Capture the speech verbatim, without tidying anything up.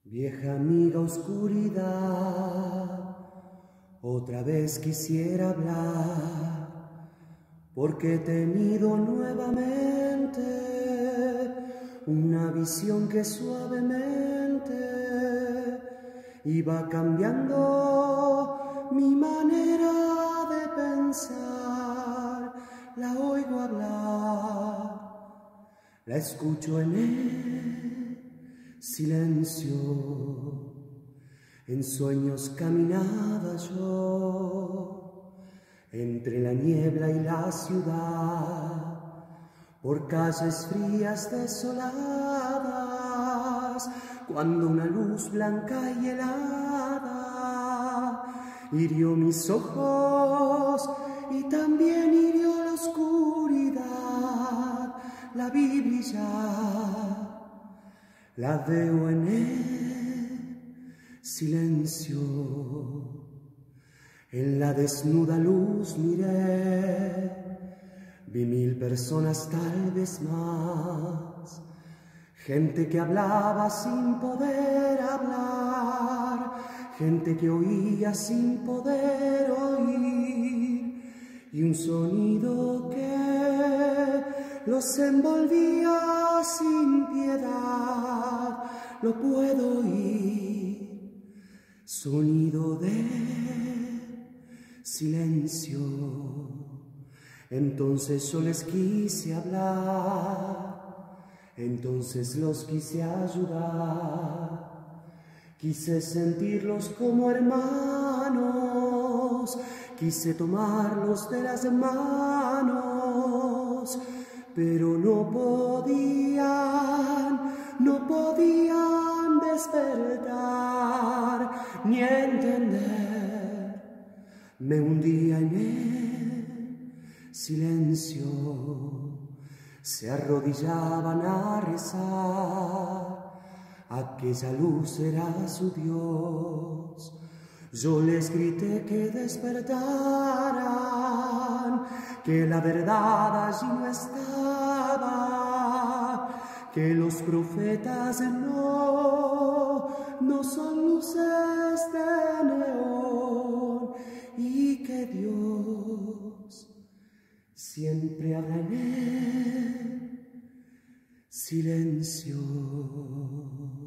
Vieja amiga oscuridad, otra vez quisiera hablar, porque he tenido nuevamente una visión que suavemente iba cambiando mi manera de pensar. La oigo hablar, la escucho en el silencio. En sueños caminaba yo entre la niebla y la ciudad, por calles frías desoladas, cuando una luz blanca y helada hirió mis ojos y también hirió la oscuridad. La vi brillar, la veo en el silencio. En la desnuda luz miré, vi mil personas, tal vez más, gente que hablaba sin poder hablar, gente que oía sin poder oír, y un sonido que los envolvía sin piedad. Lo puedo oír, sonido de silencio. Entonces yo les quise hablar, entonces los quise ayudar, quise sentirlos como hermanos, quise tomarlos de las manos, pero no podían, no podían despertar ni entender. Me hundía en el silencio, se arrodillaban a rezar, aquella luz era su Dios. Yo les grité que despertaran, que la verdad allí no estaba, que los profetas no, no son luces de neón, y que Dios siempre habla en el silencio.